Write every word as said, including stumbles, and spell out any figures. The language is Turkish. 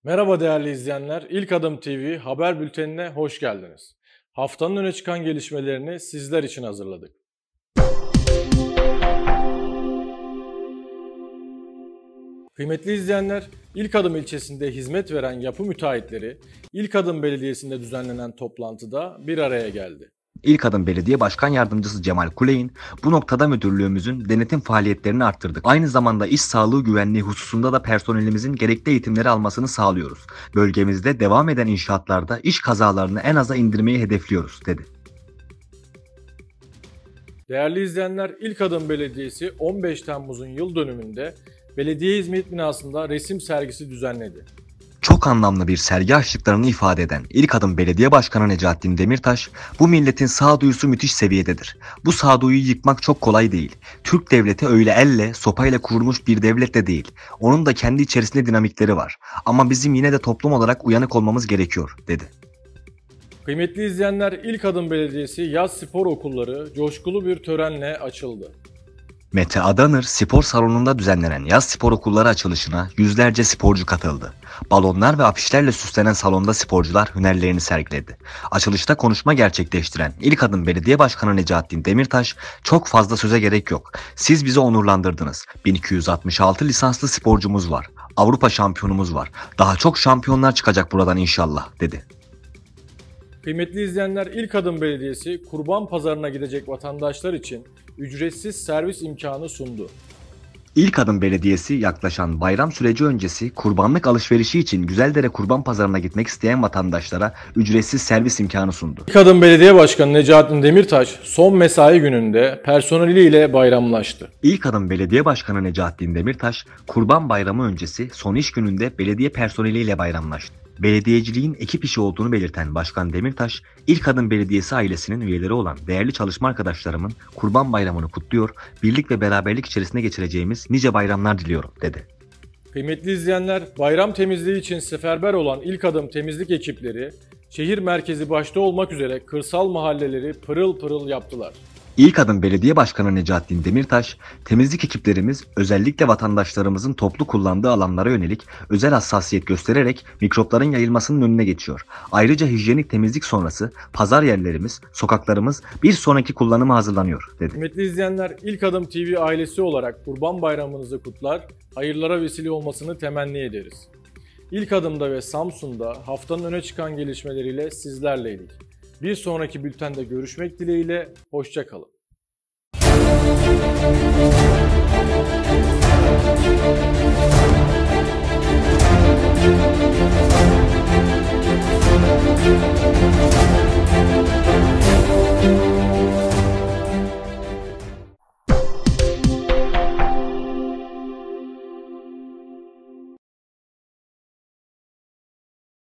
Merhaba değerli izleyenler, İlk Adım T V haber bültenine hoş geldiniz. Haftanın öne çıkan gelişmelerini sizler için hazırladık. Kıymetli izleyenler, İlk Adım ilçesinde hizmet veren yapı müteahhitleri, İlk Adım Belediyesi'nde düzenlenen toplantıda bir araya geldi. İlk Adım Belediye Başkan Yardımcısı Cemal Kuley'in bu noktada müdürlüğümüzün denetim faaliyetlerini arttırdık. Aynı zamanda iş sağlığı güvenliği hususunda da personelimizin gerekli eğitimleri almasını sağlıyoruz. Bölgemizde devam eden inşaatlarda iş kazalarını en aza indirmeyi hedefliyoruz, dedi. Değerli izleyenler, İlk Adım Belediyesi on beş Temmuz'un yıl dönümünde Belediye Hizmet Binası'nda resim sergisi düzenledi. Çok anlamlı bir sergi açtıklarını ifade eden İlk Adım Belediye Başkanı Necaettin Demirtaş, bu milletin sağduyusu müthiş seviyededir. Bu sağduyuyu yıkmak çok kolay değil. Türk devleti öyle elle, sopayla kurulmuş bir devlet de değil. Onun da kendi içerisinde dinamikleri var. Ama bizim yine de toplum olarak uyanık olmamız gerekiyor, dedi. Kıymetli izleyenler, İlk Adım Belediyesi yaz spor okulları coşkulu bir törenle açıldı. Mete Adanır Spor Salonu'nda düzenlenen yaz spor okulları açılışına yüzlerce sporcu katıldı. Balonlar ve afişlerle süslenen salonda sporcular hünerlerini sergiledi. Açılışta konuşma gerçekleştiren İlk Adım Belediye Başkanı Necaettin Demirtaş, "Çok fazla söze gerek yok. Siz bizi onurlandırdınız. bin iki yüz altmış altı lisanslı sporcumuz var. Avrupa şampiyonumuz var. Daha çok şampiyonlar çıkacak buradan inşallah," dedi. Kıymetli izleyenler, İlk Adım Belediyesi Kurban Pazarı'na gidecek vatandaşlar için ücretsiz servis imkanı sundu. İlk Adım Belediyesi yaklaşan bayram süreci öncesi kurbanlık alışverişi için Güzeldere Kurban Pazarı'na gitmek isteyen vatandaşlara ücretsiz servis imkanı sundu. İlk Adım Belediye Başkanı Necaettin Demirtaş son mesai gününde personeliyle bayramlaştı. İlk Adım Belediye Başkanı Necaettin Demirtaş, Kurban Bayramı öncesi son iş gününde belediye personeliyle bayramlaştı. Belediyeciliğin ekip işi olduğunu belirten Başkan Demirtaş, İlk Adım Belediyesi ailesinin üyeleri olan değerli çalışma arkadaşlarımın Kurban Bayramı'nı kutluyor, birlik ve beraberlik içerisinde geçireceğimiz nice bayramlar diliyorum, dedi. Kıymetli izleyenler, bayram temizliği için seferber olan İlk Adım temizlik ekipleri, şehir merkezi başta olmak üzere kırsal mahalleleri pırıl pırıl yaptılar. İlk Adım Belediye Başkanı Necaettin Demirtaş, temizlik ekiplerimiz özellikle vatandaşlarımızın toplu kullandığı alanlara yönelik özel hassasiyet göstererek mikropların yayılmasının önüne geçiyor. Ayrıca hijyenik temizlik sonrası pazar yerlerimiz, sokaklarımız bir sonraki kullanıma hazırlanıyor, dedi. Kıymetli izleyenler, İlk Adım T V ailesi olarak Kurban Bayramınızı kutlar, hayırlara vesile olmasını temenni ederiz. İlk Adım'da ve Samsun'da haftanın öne çıkan gelişmeleriyle sizlerleydik. Bir sonraki bültende görüşmek dileğiyle, hoşça kalın.